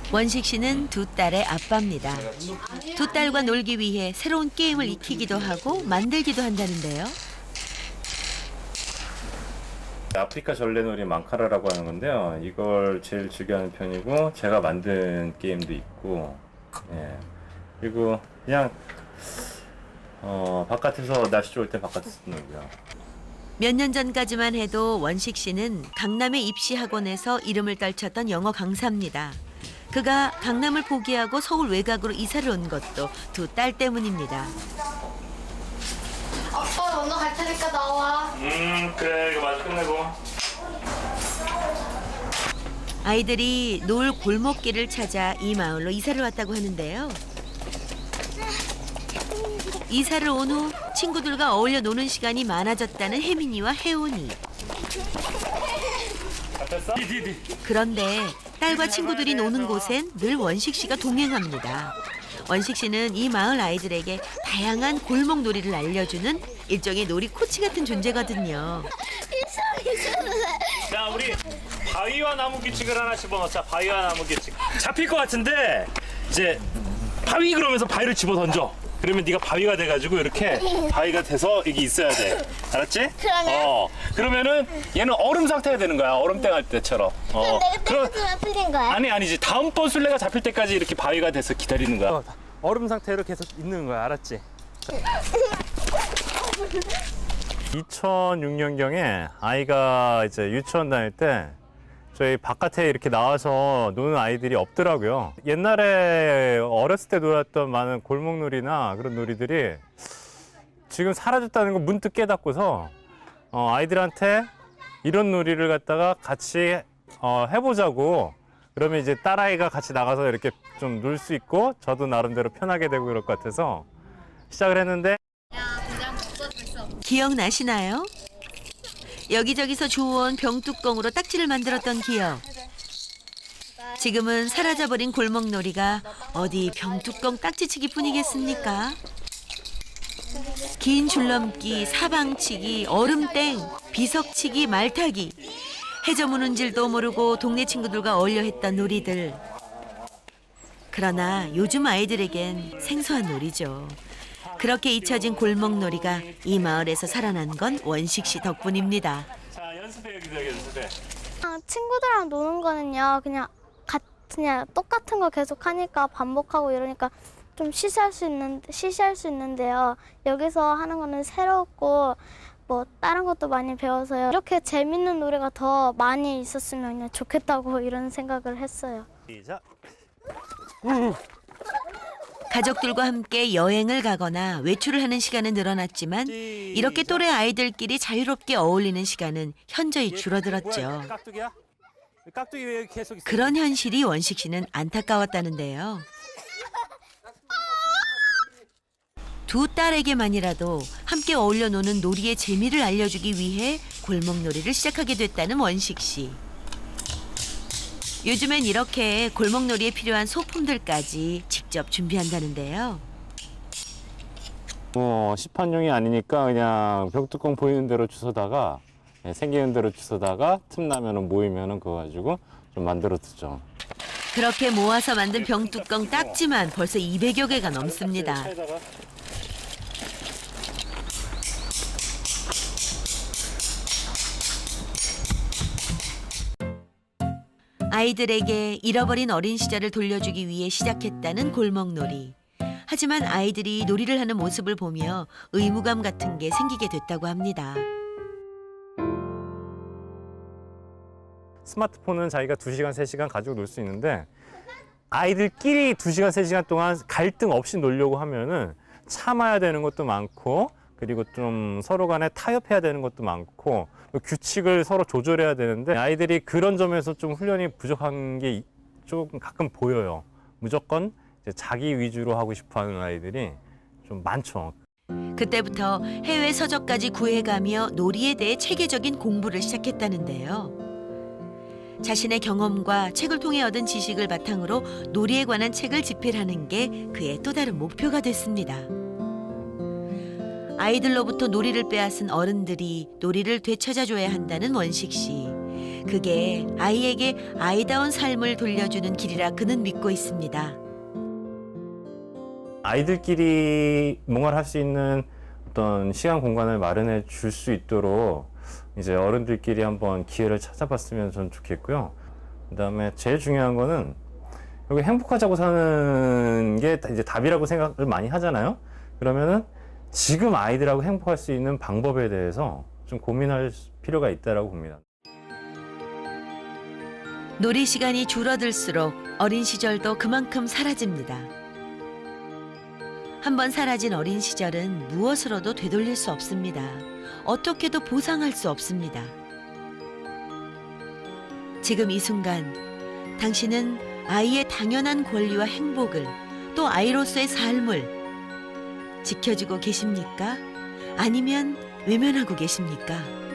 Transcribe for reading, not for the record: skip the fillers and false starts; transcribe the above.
원식 씨는 두 딸의 아빠입니다. 두 딸과 놀기 위해 새로운 게임을 익히기도 하고 만들기도 한다는데요. 아프리카 전래놀이 망카라라고 하는 건데요. 이걸 제일 즐겨하는 편이고 제가 만든 게임도 있고, 예. 그리고 그냥 바깥에서 날씨 좋을 때 바깥에서 놀고요. 몇 년 전까지만 해도 원식 씨는 강남의 입시학원에서 이름을 떨쳤던 영어 강사입니다. 그가 강남을 포기하고 서울 외곽으로 이사를 온 것도 두 딸 때문입니다. 아빠 먼저 갈 테니까 나와. 그래, 이거 마저 끝내고. 아이들이 놀 골목길을 찾아 이 마을로 이사를 왔다고 하는데요. 이사를 온 후 친구들과 어울려 노는 시간이 많아졌다는 혜민이와 혜원이. 그런데 딸과 친구들이 노는 곳엔 늘 원식 씨가 동행합니다. 원식 씨는 이 마을 아이들에게 다양한 골목 놀이를 알려주는 일종의 놀이 코치 같은 존재거든요. 자, 우리 바위와 나무 규칙을 하나 집어넣자. 바위와 나무 규칙. 잡힐 것 같은데 이제 바위 그러면서 바위를 집어 던져. 그러면 네가 바위가 돼가지고 이렇게 바위가 돼서 여기 있어야 돼. 알았지? 그러면? 그러면은 얘는 얼음 상태가 되는 거야. 얼음땡 할 때처럼. 그럼 내가 땡겨주면 풀린 거야? 아니지. 다음번 술래가 잡힐 때까지 이렇게 바위가 돼서 기다리는 거야. 얼음 상태로 계속 있는 거야. 알았지? 2006년경에 아이가 이제 유치원 다닐 때 저희 바깥에 이렇게 나와서 노는 아이들이 없더라고요. 옛날에 어렸을 때 놀았던 많은 골목놀이나 그런 놀이들이 지금 사라졌다는 걸 문득 깨닫고서 아이들한테 이런 놀이를 갖다가 같이 해보자고. 그러면 이제 딸아이가 같이 나가서 이렇게 좀 놀 수 있고 저도 나름대로 편하게 되고 그럴 것 같아서 시작을 했는데. 기억나시나요? 여기저기서 주워온 병뚜껑으로 딱지를 만들었던 기억. 지금은 사라져버린 골목놀이가 어디 병뚜껑 딱지치기 뿐이겠습니까? 긴 줄넘기, 사방치기, 얼음땡, 비석치기, 말타기. 해저무는 줄도 모르고 동네 친구들과 어울려 했던 놀이들. 그러나 요즘 아이들에겐 생소한 놀이죠. 그렇게 잊혀진 골목놀이가 이 마을에서 살아난 건 원식 씨 덕분입니다. 자, 연습해 여기서 연습해. 친구들이랑 노는 거는요, 그냥 똑같은 거 계속 하니까 반복하고 이러니까 좀 시시할 수 있는데요. 여기서 하는 거는 새롭고 뭐 다른 것도 많이 배워서요. 이렇게 재밌는 노래가 더 많이 있었으면 좋겠다고 이런 생각을 했어요. 시작. 가족들과 함께 여행을 가거나 외출을 하는 시간은 늘어났지만 이렇게 또래 아이들끼리 자유롭게 어울리는 시간은 현저히 줄어들었죠. 깍두기야? 깍두기 왜 계속 있어? 그런 현실이 원식 씨는 안타까웠다는데요. 두 딸에게만이라도 함께 어울려 노는 놀이의 재미를 알려주기 위해 골목놀이를 시작하게 됐다는 원식 씨. 요즘엔 이렇게 골목놀이에 필요한 소품들까지 직접 준비한다는데요. 시판용이 아니니까 그냥 벽뚜껑 보이는 대로 주워다가 생기는 대로 주워다가 틈나면은 모이면은 그거 가지고 좀 만들어 두죠. 그렇게 모아서 만든 병뚜껑 딱지만 벌써 200여 개가 넘습니다. 아이들에게 잃어버린 어린 시절을 돌려주기 위해 시작했다는 골목놀이. 하지만 아이들이 놀이를 하는 모습을 보며 의무감 같은 게 생기게 됐다고 합니다. 스마트폰은 자기가 2시간, 3시간 가지고 놀 수 있는데 아이들끼리 2시간, 3시간 동안 갈등 없이 놀려고 하면은 참아야 되는 것도 많고 그리고 좀 서로 간에 타협해야 되는 것도 많고 규칙을 서로 조절해야 되는데 아이들이 그런 점에서 좀 훈련이 부족한 게 조금 가끔 보여요. 무조건 이제 자기 위주로 하고 싶어하는 아이들이 좀 많죠. 그때부터 해외 서적까지 구해가며 놀이에 대해 체계적인 공부를 시작했다는데요. 자신의 경험과 책을 통해 얻은 지식을 바탕으로 놀이에 관한 책을 집필하는 게 그의 또 다른 목표가 됐습니다. 아이들로부터 놀이를 빼앗은 어른들이 놀이를 되찾아줘야 한다는 원식 씨. 그게 아이에게 아이다운 삶을 돌려주는 길이라 그는 믿고 있습니다. 아이들끼리 뭔가를 할 수 있는 어떤 시간 공간을 마련해 줄 수 있도록 이제 어른들끼리 한번 기회를 찾아봤으면 전 좋겠고요. 그다음에 제일 중요한 거는 여기 행복하자고 사는 게 이제 답이라고 생각을 많이 하잖아요. 그러면은 지금 아이들하고 행복할 수 있는 방법에 대해서 좀 고민할 필요가 있다라고 봅니다. 놀이 시간이 줄어들수록 어린 시절도 그만큼 사라집니다. 한번 사라진 어린 시절은 무엇으로도 되돌릴 수 없습니다. 어떻게도 보상할 수 없습니다. 지금 이 순간 당신은 아이의 당연한 권리와 행복을 또 아이로서의 삶을 지켜주고 계십니까? 아니면 외면하고 계십니까?